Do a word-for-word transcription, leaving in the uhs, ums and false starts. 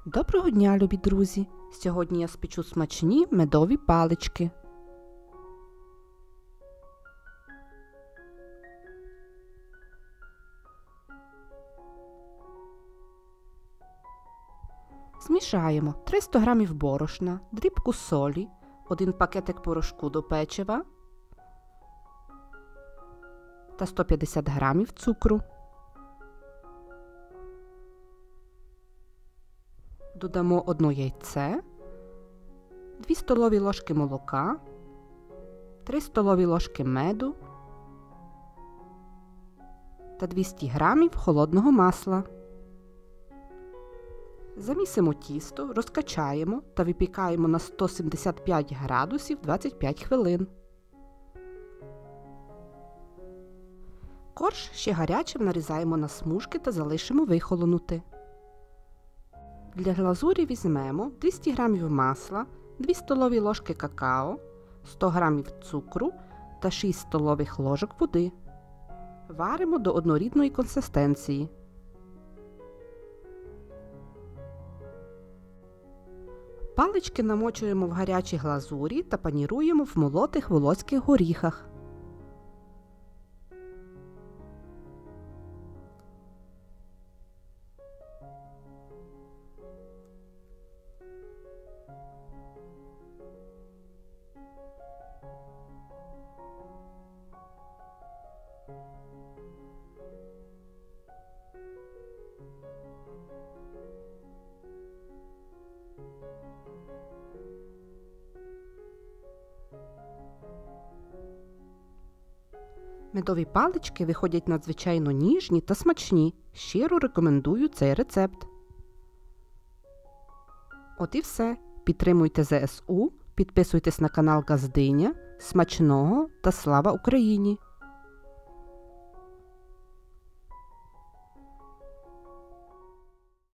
Доброго дня, любі друзі! Сьогодні я спечу смачні медові палички. Змішаємо триста грамів борошна, дрібку солі, один пакетик порошку до печива та сто п'ятдесят грамів цукру. Додамо одне яйце, дві столові ложки молока, три столові ложки меду та двісті грамів холодного масла. Замісимо тісто, розкачаємо та випікаємо на сто сімдесят п'ять градусів двадцять п'ять хвилин. Корж ще гарячим нарізаємо на смужки та залишимо вихолонути. Для глазурі візьмемо двісті грамів масла, дві столові ложки какао, сто грамів цукру та шість столових ложок води. Варимо до однорідної консистенції. Палички намочуємо в гарячій глазурі та паніруємо в молотих волоських горіхах. Медові палички виходять надзвичайно ніжні та смачні. Щиро рекомендую цей рецепт. От і все. Підтримуйте зе ес у, підписуйтесь на канал Газдиня. Смачного та слава Україні!